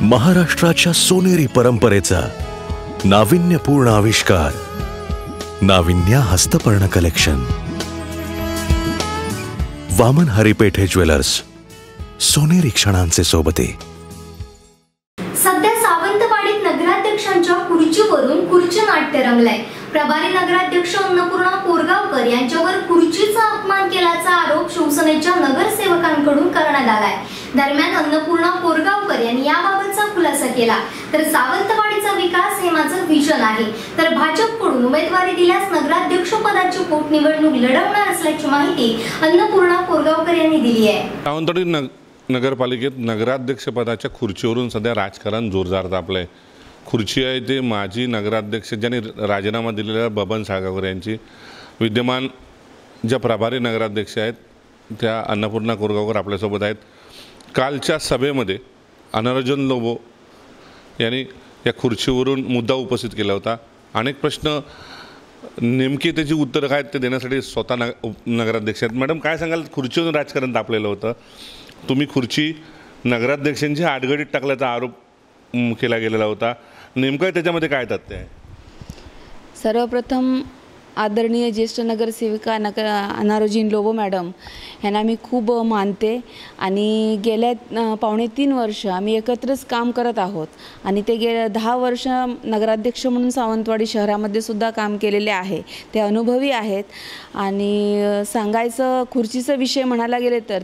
महाराष्ट्राच्या सोनेरी परंपरेचा नाविन्यपूर्ण आविष्कार, नाविन्या हस्तपर्ण कलेक्शन, वामन हरिपेठे ज्वेलर्स, सोनेरी क्षणांचे सोबते। सध्या सावंतवाडीत नगराध्यक्षांच्या खुर्चीवरून खुर्ची नाट्य रंगलंय। प्रभारी नगराध्यक्ष अन्नपूर्णा कोरगावकर यांच्यावर खुर्चीचा अपमान केल्याचा आरोप शिवसेनेच्या नगरसेवकांकडून करण्यात आलाय। दरम्यान अन्नपूर्णा कोरगावकर यांनी याबाबतचा खुलासा केला। तर सावंतवाडीचा विकास हे माझं विजन आहे, तर भाजपकडून उमेदवारी दिल्यास नगराध्यक्ष पदाची पोटनिवडणूक लढवणार असल्याची माहिती अन्नपूर्णा कोरगावकर यांनी दिली आहे। सावंतवाडी नगरपालिकेत नगराध्यक्ष पदाच्या खुर्चीवरून सध्या राजकारण जोरदार तापलंय। खुर्ची आहे ते माजी नगराध्यक्ष ज्यांनी राजीनामा दिलेल्या बबन साळगावकर यांची, विद्यमान ज्या प्रभारी नगराध्यक्ष आहेत त्या अन्नपूर्णा कोरगावकर आपल्यासोबत आहेत। कालच्या सभेमध्ये अनर्जुन लोबो यांनी या खुर्चीवरून मुद्दा उपस्थित केला होता। अनेक प्रश्न नेमकी त्याची उत्तरं काय ते देण्यासाठी स्वतः नगराध्यक्ष आहेत। मॅडम, काय सांगाल, खुर्चीवरून राजकारण तापलेलं होतं, तुम्ही खुर्ची नगराध्यक्षांची आडगडीत टाकल्याचा आरोप केला गेलेला होता, नेमकं त्याच्यामध्ये काय तथ्य आहे? सर्वप्रथम आदरणीय ज्येष्ठ नगरसेविका अनारोजीन लोबो मॅडम यांना मी खूप मानते आणि गेल्या पावणे 3 वर्ष आम्ही एकत्रच काम करत आहोत आणि ते गेल्या 10 वर्ष नगराध्यक्ष म्हणून सावंतवाडी शहरामध्ये सुद्धा काम केलेले आहे, ते अनुभवी आहेत। आणि सांगायचं खुर्चीचा विषय म्हणायला गेले तर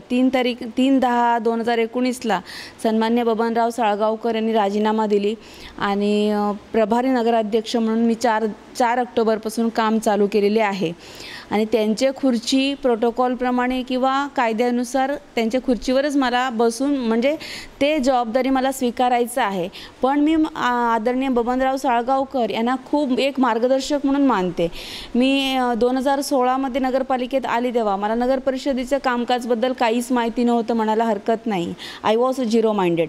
3/10/2019ला सन्मान्य बबनराव साळगावकर यांनी राजीनामा दिली आणि प्रभारी नगराध्यक्ष म्हणून मी 4 ऑक्टोबरपासून काम चालू केलेले आहे आणि त्यांचे खुर्ची प्रोटोकॉलप्रमाणे किंवा कायद्यानुसार त्यांच्या खुर्चीवरच मला बसून म्हणजे ते जबाबदारी मला स्वीकारायचं आहे। पण मी आदरणीय बबनराव साळगावकर यांना खूप एक मार्गदर्शक म्हणून मानते। मी 2016मध्ये नगरपालिकेत आली तेव्हा मला नगर परिषदेच्या कामकाजबद्दल काहीच माहिती नव्हतं म्हणायला हरकत नाही। I was zero minded.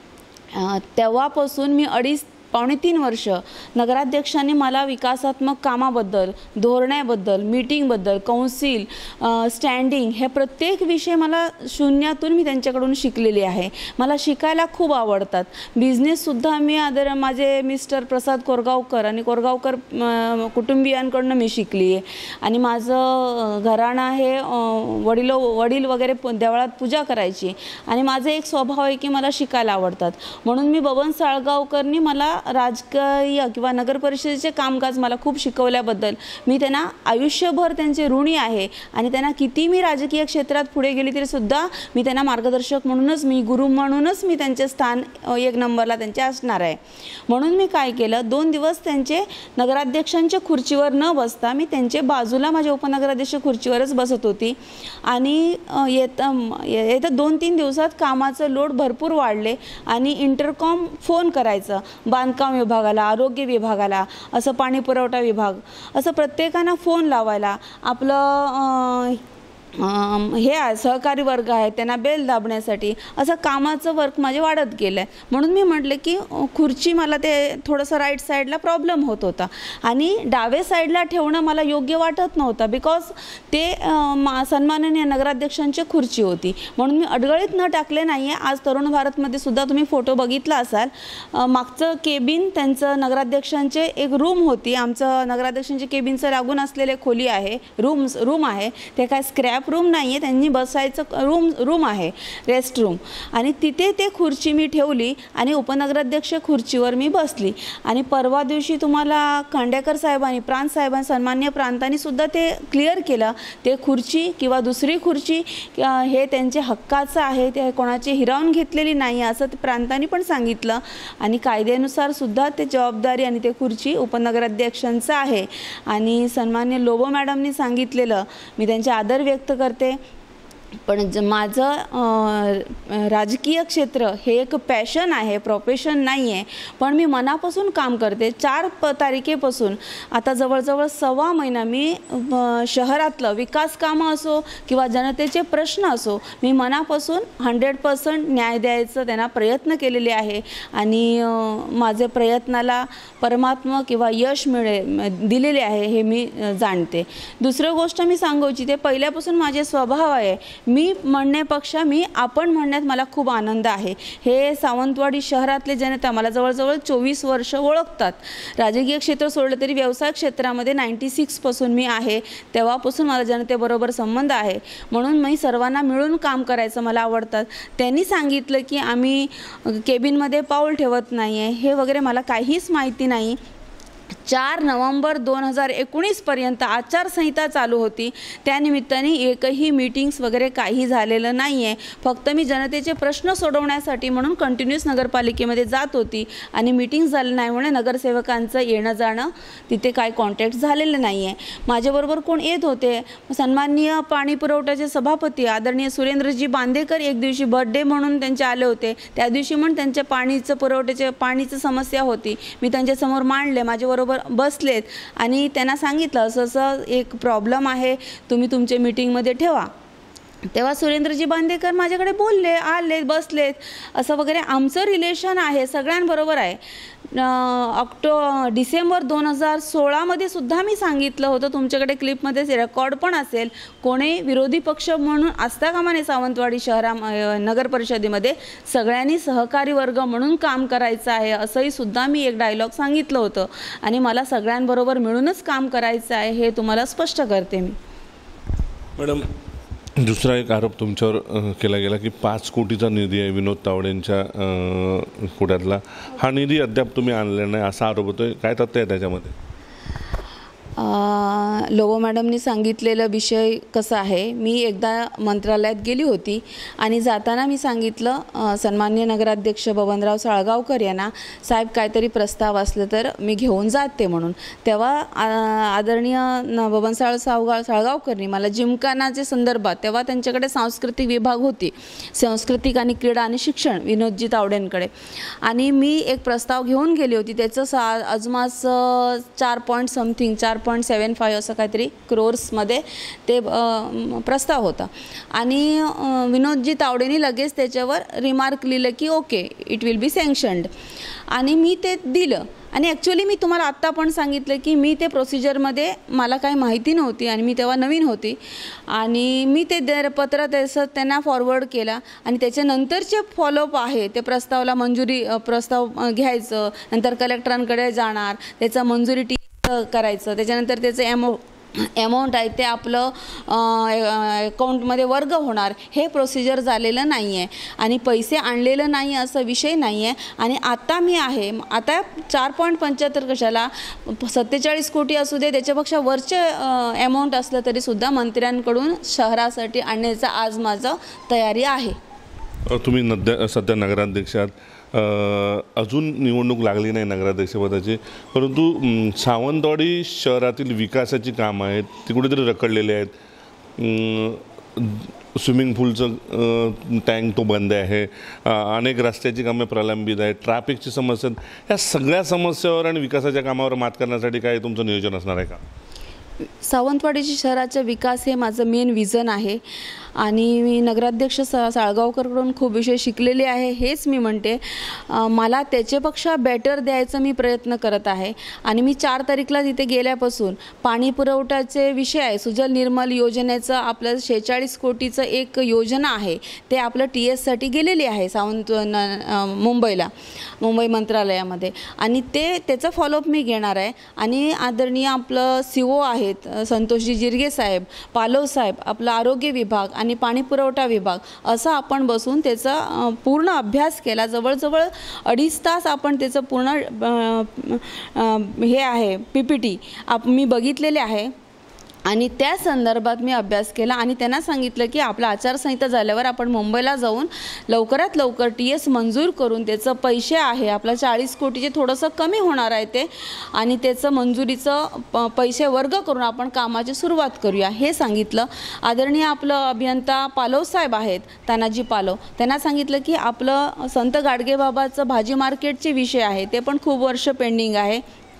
तेव्हापासून मी पावणे 3 वर्ष नगराध्यक्षांनी मला विकासात्मक कामाबद्दल, धोरणाबद्दल, मीटिंगबद्दल, काउन्सिल, स्टँडिंग हे प्रत्येक विषय मला शून्यातून मी त्यांच्याकडून शिकलेली आहे। मला शिकायला खूप आवडतात। बिझनेससुद्धा मी माझे मिस्टर प्रसाद कोरगावकर आणि कोरगावकर कुटुंबियांकडून मी शिकली आहे आणि माझं घराणं आहे वडील वगैरे देवळात पूजा करायची आणि माझा एक स्वभाव आहे की मला शिकायला आवडतात। म्हणून मी बबन साळगावकरनी मला राजकीय किंवा नगर परिषदेचे कामकाज मला खूप शिकवल्याबद्दल मी त्यांना आयुष्यभर त्यांचे ऋणी आहे आणि त्यांना किती मी राजकीय क्षेत्रात पुढे गेली तरी सुद्धा मी त्यांना मार्गदर्शक म्हणूनच, मी गुरु म्हणूनच मी त्यांचे स्थान 1 नंबरला त्यांचे असणार आहे। म्हणून मी काय केलं, 2 दिवस त्यांचे नगराध्यक्षांच्या खुर्चीवर न बसता मी त्यांचे बाजूला माझ्या उपनगराध्यक्ष खुर्चीवरच बसत होती आणि येत्या 2-3 दिवसात कामाचं लोड भरपूर वाढले आणि इंटरकॉम फोन करायचं बांधकाम विभागाला, आरोग्य विभागाला, असं पाणी पुरवठा विभाग, असं प्रत्येकांना फोन लावायला, आपलं हे सहकारी वर्ग आहे त्यांना बेल दाबण्यासाठी असं कामाचं वर्क माझे वाढत गेलं आहे। म्हणून मी म्हटले की खुर्ची मला ते थोडंसं राईट साईडला प्रॉब्लेम होत होता आणि डावे साईडला ठेवणं मला योग्य वाटत नव्हतं, बिकॉज ते सन्माननीय नगराध्यक्षांची खुर्ची होती। म्हणून मी अडगळीत न टाकले नाही आहे। आज तरुण भारतमध्ये सुद्धा तुम्ही फोटो बघितला असाल, मागचं केबिन त्यांचं नगराध्यक्षांचे एक रूम होती, आमचं नगराध्यक्षांच्या केबिनचं लागून असलेले खोली आहे, रूम आहे, ते काय स्क्रॅप रूम नाही आहे, त्यांनी बसायचं रूम आहे, रेस्ट रूम, आणि तिथे ते खुर्ची मी ठेवली आणि उपनगराध्यक्ष खुर्चीवर मी बसली। आणि परवा दिवशी तुम्हाला खांडेकर साहेबांनी, प्रांत साहेबांनी, सन्मान्य प्रांतांनी सुद्धा ते क्लिअर केलं, ते खुर्ची किंवा दुसरी खुर्ची हे त्यांचे हक्काचं आहे, ते कोणाची हिरावून घेतलेली नाही असं ते प्रांतांनी पण सांगितलं आणि कायद्यानुसार सुद्धा ते जबाबदारी आणि ते खुर्ची उपनगराध्यक्षांचं आहे। आणि सन्मान्य लोबो मॅडमनी सांगितलेलं मी त्यांचे आदर व्यक्त करते। पण माझं राजकीय क्षेत्र हे एक पॅशन आहे, प्रोफेशन नाही आहे, पण मी मनापासून काम करते। 4 तारखेपासून आता जवळजवळ 1.25 महिना मी शहरातलं विकास कामं असो किंवा जनतेचे प्रश्न असो, मी मनापासून 100% न्याय द्यायचं त्यांना प्रयत्न केलेले आहे आणि माझे प्रयत्नाला परमात्मा किंवा यश दिलेले आहे हे मी जाणते। दुसरी गोष्ट मी सांगायची, ते पहिल्यापासून माझे स्वभाव आहे, मी म्हणण्यापेक्षा आपण म्हणण्यात मला खूप आनंद आहे. हे सावंतवाडी शहरातले जनता मला जवळजवळ 24 वर्ष ओळखतात. राजकीय क्षेत्र सोडलं तरी व्यवसाय क्षेत्रामध्ये 96 पासून मी आहे. तेव्हापासून मला जनतेबरोबर संबंध आहे. म्हणून मी सर्वांना मिळून काम करायचं मला आवडतात. त्यांनी सांगितलं की आम्ही केबिनमध्ये पाऊल ठेवत नाही आहे हे वगैरे मला काहीच माहिती नाही. 4 नोव्हेंबर 2019 पर्यंत आचारसंहिता चालू होती. त्यानिमित्ताने एकही मीटिंग्स वगैरे काही झालेलं नाही आहे. फक्त मी जनतेचे प्रश्न सोडवण्यासाठी म्हणून कंटिन्यूस नगरपालिकेमध्ये जात होती आणि मीटिंग झालं नाही म्हणून नगरसेवकांचं येणं जाणं तिथे काय कॉन्टॅक्ट झालेलं नाही आहे. माझ्याबरोबर कोण येत होते, सन्माननीय पाणी पुरवठ्याचे सभापती आदरणीय सुरेंद्रजी बांदेकर एक दिवशी बर्थडे म्हणून त्यांचे आले होते. त्या दिवशी पण त्यांच्या पाणीची समस्या होती. मी त्यांच्यासमोर मांडले, माझ्याबरोबर बसलेत आणि त्यांना सांगितलं असं एक प्रॉब्लेम आहे, तुम्ही तुमच्या मीटिंगमध्ये ठेवा. तेव्हा सुरेंद्रजी बांदेकर माझ्याकडे बोलले, आले, बसलेत. असं वगैरे आमचं रिलेशन आहे, सगळ्यांबरोबर आहे. डिसेंबर 2016 सुद्धा मी सांगितलं होतं, तुमच्याकडे क्लिपमध्ये रेकॉर्ड पण असेल, कोणी विरोधी पक्ष म्हणून असता कामा नये सावंतवाडी नगर परिषदेमध्ये सगळ्यांनी सहकारी वर्ग म्हणून काम करायचं आहे असंही सुद्धा मी एक डायलॉग सांगितलं होतं. आणि मला सगळ्यांबरोबर मिळूनच काम करायचं आहे हे तुम्हाला स्पष्ट करते मी. मॅडम, दुसरा एक आरोप तुमच्यावर केला गेला की 5 कोटीचा निधी आहे विनोद तावडेंच्या कोट्यातला. हा निधी अद्याप तुम्ही आणलेला नाही असा आरोप होतोय, काय तथ्य आहे त्याच्यामध्ये? लोबो मॅडमनी सांगितलेला विषय कसा आहे, मी एकदा मंत्रालयात गेली होती आणि जाताना मी सांगितलं सन्माननीय नगराध्यक्ष बबनराव साळगावकर यांना, साहेब काहीतरी प्रस्ताव असलं तर मी घेऊन जाते म्हणून. तेव्हा आदरणीय बबन साळगावकरनी मला जिमखानाच्या संदर्भात, तेव्हा त्यांच्याकडे सांस्कृतिक विभाग होती, सांस्कृतिक आणि क्रीडा आणि शिक्षण विनोदजी तावडेंकडे, आणि मी एक प्रस्ताव घेऊन गेली होती. त्याचं अजमास 4.75 असं काहीतरी क्रोर्समध्ये ते प्रस्ताव होता. आणि विनोदजी तावडेंनी लगेच त्याच्यावर रिमार्क लिहिलं की okay, it will be sanctioned. आणि मी ते दिलं. आणि ॲक्च्युली मी तुम्हाला आत्ता पण सांगितलं की मी ते प्रोसिजरमध्ये मला काही माहिती नव्हती आणि मी तेव्हा नवीन होती. आणि मी ते पत्र त्याचं त्यांना फॉरवर्ड केला. आणि त्याच्यानंतरचे फॉलोअप आहे, ते प्रस्ताव घ्यायचं, नंतर कलेक्टरांकडे जाणार, त्याचं मंजुरी करायचं, त्याच्यानंतर त्याचं अमाऊंट आहे ते आपलं अकाउंटमध्ये वर्ग होणार, हे प्रोसिजर झालेलं नाही आहे. आणि पैसे आणलेलं नाही असा विषय नाही आहे. आणि आता मी आहे, आता 4.75 कशाला, 47 कोटी असू दे, त्याच्यापेक्षा वरचे अमाऊंट असलं तरीसुद्धा मंत्र्यांकडून शहरासाठी आणण्याचं आज माझं तयारी आहे. तुम्ही सध्या नगराध्यक्षात, अजून निवडणूक लागली नाही नगराध्यक्षपदाची, परंतु सावंतवाडी शहरातील विकासाची कामं आहेत ती कुठेतरी रखडलेली आहेत. स्विमिंग पूलचं टँक तो बंद आहे, अनेक रस्त्याची कामे प्रलंबित आहेत, ट्रॅफिकची समस्या, ह्या सगळ्या समस्यावर आणि विकासाच्या कामावर मात करण्यासाठी काय तुमचं नियोजन असणार आहे का? सावंतवाडी शहराचा विकास हे माझं मेन विजन आहे. आणि मी नगराध्यक्ष साळगावकरकडून खूप विषय शिकलेले आहे, हेच मी म्हणते. मला त्याच्यापेक्षा बेटर द्यायचा मी प्रयत्न करत आहे. आणि मी 4 तारीखला तिथे गेल्यापासून पाणी पुरवठ्याचे विषय आहे, सुजल निर्मल योजनेचं आपलं 46 कोटीचं एक योजना आहे, ते आपलं TSसाठी गेलेली आहे मुंबई मंत्रालयामध्ये. आणि त्याचं फॉलोअप मी घेणार आहे. आणि आदरणीय आपलं CO आहेत संतोषजी जिरगे साहेब, पालव साहेब, आपलं आरोग्य विभाग आणि पाणी पुरवठा विभाग, असं आपण बसून त्याचा पूर्ण अभ्यास केला. जवळजवळ 2.5 तास आपण त्याचं पूर्ण हे आहे PPT मी बघितलेले आहे. आणि त्या संदर्भात मी अभ्यास केला आणि त्यांना सांगितलं की आपला आचारसंहिता झाल्यावर आपण मुंबईला जाऊन लवकरात लवकर TS मंजूर करून त्याचं पैसे आहे आपला 40 कोटीचे थोडंसं कमी होणार आहे ते, आणि त्याचं मंजुरीचं पैसे वर्ग करून आपण कामाची सुरुवात करूया हे सांगितलं. आदरणीय आपलं अभियंता पालव साहेब आहेत, तानाजी पालव, त्यांना सांगितलं की आपलं संत गाडगेबाबाचं भाजी मार्केटचे विषय आहे ते पण खूप वर्ष पेंडिंग आहे,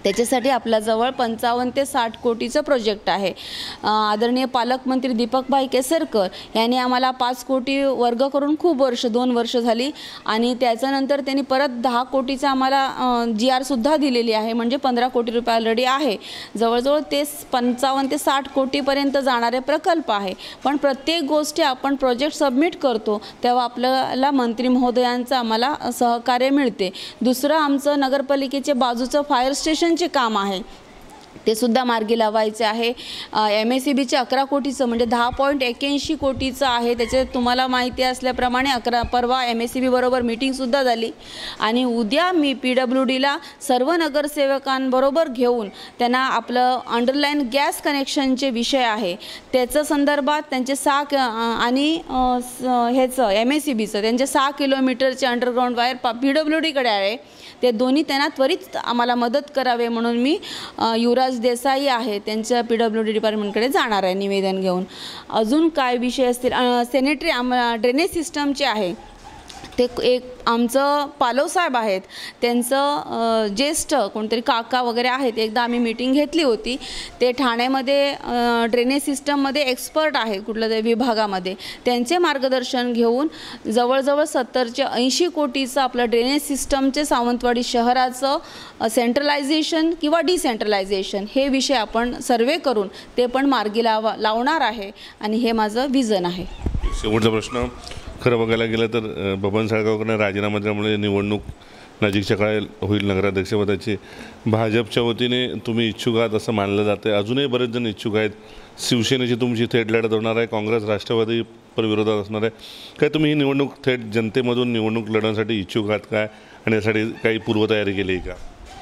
त्याच्यासाठी आपल्याजवळ 55 ते 60 कोटीचं प्रोजेक्ट आहे. आदरणीय पालकमंत्री दीपकभाई केसरकर यांनी आम्हाला 5 कोटी वर्ग करून खूप वर्ष 2 वर्ष झाली आणि त्याच्यानंतर त्यांनी परत 10 कोटीचं आम्हाला GR सुद्धा दिलेली आहे. म्हणजे 15 कोटी रुपये ऑलरेडी आहे. जवळजवळ ते 55 ते 60 कोटीपर्यंत जाणारे प्रकल्प आहे. पण प्रत्येक गोष्टी आपण प्रोजेक्ट सबमिट करतो तेव्हा आपल्याला मंत्री महोदयांचं आम्हाला सहकार्य मिळते. दुसरं आमचं नगरपालिकेचे बाजूचं फायर स्टेशनचे काम आहे, ते सुद्धा मार्गी लावायचे आहे. MSEBचे 11 कोटीचं म्हणजे 10.81 कोटीचं आहे. त्याचे तुम्हाला माहिती असल्याप्रमाणे परवा MSEB बरोबर मीटिंगसुद्धा झाली आणि उद्या मी PWDला सर्व नगरसेवकांबरोबर घेऊन त्यांना आपलं अंडरलाईन गॅस कनेक्शनचे विषय आहे त्याच्या संदर्भात त्यांचे 6 आणि ह्याचं MSEBचं त्यांचे 6 किलोमीटरचे अंडरग्राऊंड वायर PWDकडे आहे. ते दोन्ही त्यांना त्वरित आम्हाला मदत करावे म्हणून मी युवराज देसाई आहे त्यांच्या PWD डिपार्टमेंटकडे जाणार आहे निवेदन घेऊन. अजून काय विषय असतील, सॅनिटरी ड्रेनेज सिस्टमचे आहे ते एक आमचं पालवसाहेब आहेत त्यांचं ज्येष्ठ कोणतरी काका वगैरे आहेत. एकदा आम्ही मीटिंग घेतली होती. ते ठाण्यामध्ये ड्रेनेज सिस्टममध्ये एक्सपर्ट आहेत कुठल्या तरी विभागामध्ये. त्यांचे मार्गदर्शन घेऊन जवळजवळ 70 ते 80 कोटीचं आपलं ड्रेनेज सिस्टमचे सावंतवाडी शहराचं सेंट्रलायझेशन किंवा डिसेंट्रलायझेशन हे विषय आपण सर्वे करून ते पण मार्गी लावणार आहे आणि हे माझं विजन आहे. शेवटचा प्रश्न, खरं बघायला गेलं तर बबन साळगावकरांना राजीनामा दिल्यामुळे निवडणूक नजीकच्या काळात होईल नगराध्यक्षपदाची. भाजपच्या वतीने तुम्ही इच्छुक आहात असं मानलं जातं. अजूनही बरेच जण इच्छुक आहेत. शिवसेनेची तुमची थेट लढत होणार आहे, काँग्रेस राष्ट्रवादी विरोधात असणार आहे. काय तुम्ही ही निवडणूक थेट जनतेमधून निवडणूक लढवण्यासाठी इच्छुक आहात काय आणि यासाठी काही पूर्वतयारी केली आहे का?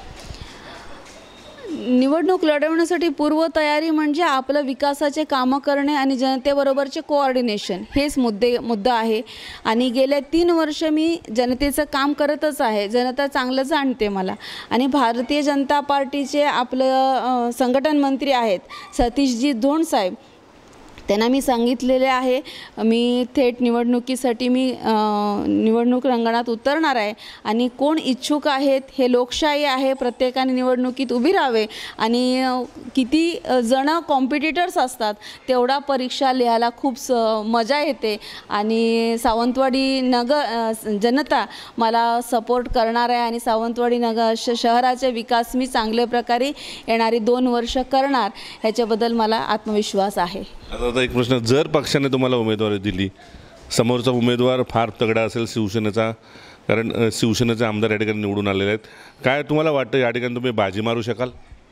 निवडणूक लढवण्यासाठी पूर्वतयारी म्हणजे आपलं विकासाचे कामं करणे आणि जनतेबरोबरचे कोऑर्डिनेशन हेच मुद्दा आहे. आणि गेल्या 3 वर्ष मी जनतेचं काम करतच आहे. जनता चांगलं जाणते मला. आणि भारतीय जनता पार्टीचे आपलं संघटन मंत्री आहेत सतीशजी धोंड साहेब, त्यांना मी सांगितलेले आहे मी थेट निवडणुकीसाठी मी निवडणूक रंगणात उतरणार आहे आणि कोण इच्छुक आहेत हे लोकशाही आहे, प्रत्येकाने निवडणुकीत उभी राहावे आणि किती जण कॉम्पिटिटर्स असतात तेवढा परीक्षा लिहायला खूप मजा येते आणि सावंतवाडी जनता मला सपोर्ट करणार आहे आणि सावंतवाडी शहराचे विकास मी चांगल्या प्रकारे येणारी 2 वर्ष करणार ह्याच्याबद्दल मला आत्मविश्वास आहे. आता एक प्रश्न, जर पक्षाने तुम्हाला उमेदवारी दिली, समोरचा उमेदवार फार तगडा असेल शिवसेनेचा, कारण शिवसेनेचे आमदार या ठिकाणी निवडून आलेले आहेत, काय तुम्हाला वाटतं या ठिकाणी तुम्ही बाजी मारू शकाल?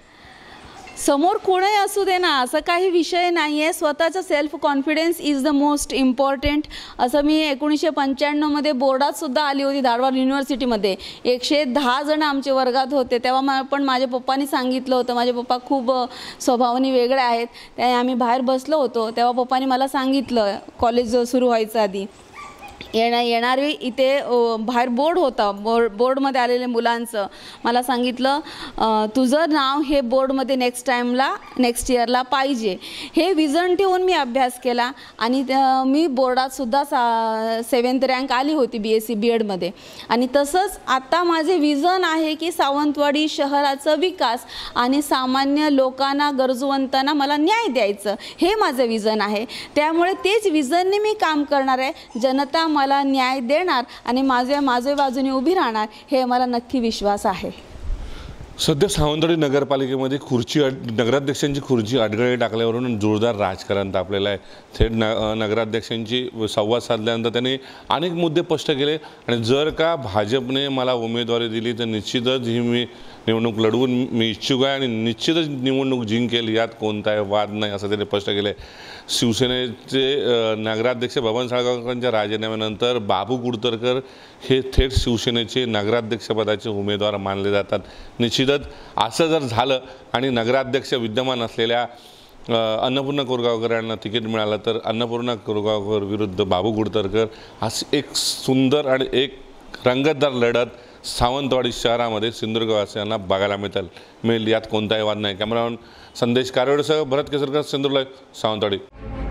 समोर कोणीही असू दे ना, असं काही विषय नाही आहे. स्वतःचा self confidence is the most important. असं मी 1995मध्ये बोर्डातसुद्धा आली होती धारवाड युनिव्हर्सिटीमध्ये. 110 जण आमच्या वर्गात होते. तेव्हा पण माझ्या पप्पांनी सांगितलं होतं, माझे पप्पा खूप स्वभावाने वेगळे आहेत, त्यामुळे आम्ही बाहेर बसलो होतो. तेव्हा पप्पांनी मला सांगितलं कॉलेज सुरू व्हायचं आधी येणारी इथे बाहेर बोर्ड होता, बोर्डमध्ये आलेले मुलांचं मला सांगितलं तुझं नाव हे बोर्डमध्ये नेक्स्ट इयरला पाहिजे. हे विजन ठेवून मी अभ्यास केला आणि मी बोर्डातसुद्धा 7th रँक आली होती BSc B.Edमध्ये. आणि तसंच आता माझे विजन आहे की सावंतवाडी शहराचा विकास आणि सामान्य लोकांना गरजूवंतांना मला न्याय द्यायचं हे माझं विजन आहे. त्यामुळे तेच विजनने मी काम करणार आहे. जनता मला न्याय देणार आणि माझ्या बाजूने उभी राहणार हे मला नक्की विश्वास आहे. सध्या सावंतवाडी नगरपालिकेमध्ये नगराध्यक्षांची खुर्ची अडगळे टाकल्यावरून जोरदार राजकारण तापलेलं आहे. थेट नगराध्यक्षांची संवाद साधल्यानंतर त्यांनी अनेक मुद्दे स्पष्ट केले आणि जर का भाजपने मला उमेदवारी दिली तर निश्चितच ही मी निवडणूक लढवून मी इच्छुक आहे आणि निश्चितच निवडणूक जिंकेल, यात कोणताही वाद नाही असं त्यांनी स्पष्ट केलं आहे. शिवसेनेचे नगराध्यक्ष बबन साळगावकरांच्या राजीनाम्यानंतर बाबू कुडतरकर हे थेट शिवसेनेचे नगराध्यक्षपदाचे उमेदवार मानले जातात. निश्चितच असं जर झालं आणि नगराध्यक्ष विद्यमान असलेल्या अन्नपूर्णा कोरगावकर यांना तिकीट मिळालं तर अन्नपूर्णा कोरगावकर विरुद्ध बाबू कुडतरकर असं एक सुंदर आणि एक रंगतदार लढत सावंतवाडी शहरामध्ये सिंधुदुर्गवासियांना बघायला मिळेल, यात कोणताही वाद नाही. कॅमेरामॅन संदेश कारवडेसह भरत केसरकर, सिंधुदुर्ग, सावंतवाडी.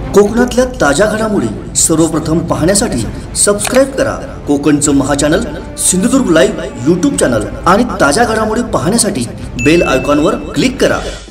कोकणातल्या ताज्या घडामोडी सर्वप्रथम पाहण्यासाठी सबस्क्राईब करा कोकणचं महाचॅनल सिंधुदुर्ग लाईव्ह यूट्यूब चॅनल आणि ताज्या घडामोडी पाहण्यासाठी बेल आयकॉनवर क्लिक करा।